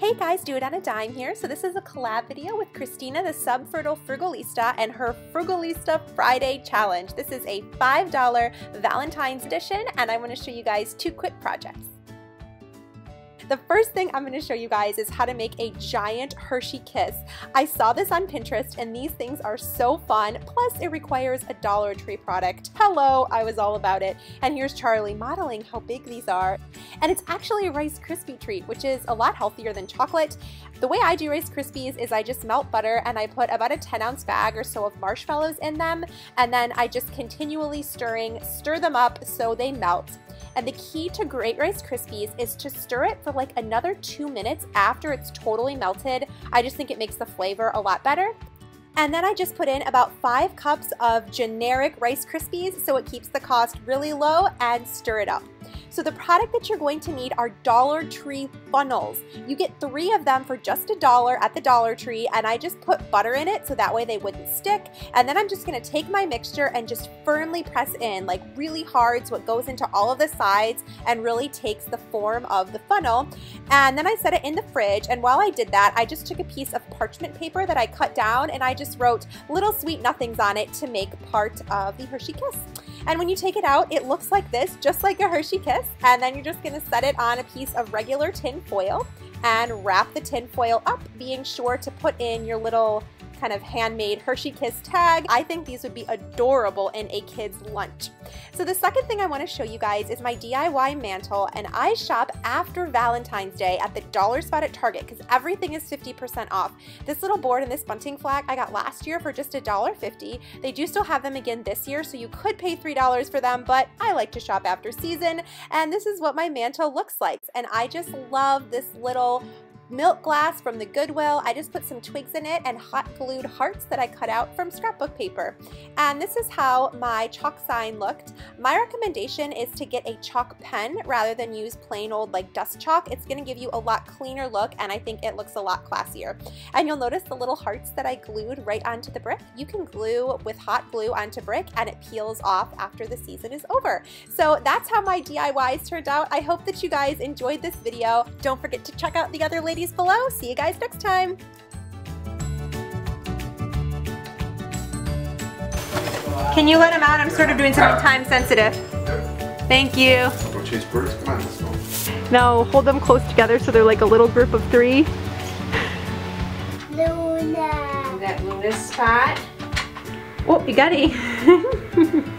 Hey guys, Do It on a Dime here. So this is a collab video with Christina, the Subfertile Frugalista, and her Frugalista Friday Challenge. This is a $5 Valentine's edition, and I want to show you guys two quick projects. The first thing I'm going to show you guys is how to make a giant Hershey Kiss. I saw this on Pinterest and these things are so fun, plus it requires a Dollar Tree product. Hello, I was all about it. And here's Charlie modeling how big these are. And it's actually a Rice Krispie treat, which is a lot healthier than chocolate. The way I do Rice Krispies is I just melt butter and I put about a 10-ounce bag or so of marshmallows in them, and then I just continually stir them up so they melt. And the key to great Rice Krispies is to stir it for like another 2 minutes after it's totally melted. I just think it makes the flavor a lot better. And then I just put in about 5 cups of generic Rice Krispies so it keeps the cost really low, and stir it up. So the product that you're going to need are Dollar Tree funnels. You get 3 of them for just $1 at the Dollar Tree, and I just put butter in it so that way they wouldn't stick. And then I'm just going to take my mixture and just firmly press in, like really hard, so it goes into all of the sides and really takes the form of the funnel. And then I set it in the fridge, and while I did that, I just took a piece of parchment paper that I cut down and I just wrote little sweet nothings on it to make part of the Hershey Kiss. And when you take it out, it looks like this, just like a Hershey Kiss. And then you're just gonna set it on a piece of regular tin foil and wrap the tin foil up, being sure to put in your little kind of handmade Hershey Kiss tag. I think these would be adorable in a kid's lunch. So the second thing I want to show you guys is my DIY mantle, and I shop after Valentine's Day at the dollar spot at Target because everything is 50% off. This little board and this bunting flag I got last year for just $1.50. They do still have them again this year, so you could pay $3 for them, but I like to shop after season, and this is what my mantle looks like. And I just love this little milk glass from the Goodwill. I just put some twigs in it and hot glued hearts that I cut out from scrapbook paper. And this is how my chalk sign looked. My recommendation is to get a chalk pen rather than use plain old like dust chalk. It's going to give you a lot cleaner look, and I think it looks a lot classier. And you'll notice the little hearts that I glued right onto the brick. You can glue with hot glue onto brick and it peels off after the season is over. So that's how my DIYs turned out. I hope that you guys enjoyed this video. Don't forget to check out the other ladies below. See you guys next time. Can you let him out? I'm sort of doing something time sensitive. Thank you. Don't chase birds. Come on, let's go. No, hold them close together so they're like a little group of 3. Luna. That Luna's spot. Oh, you got it.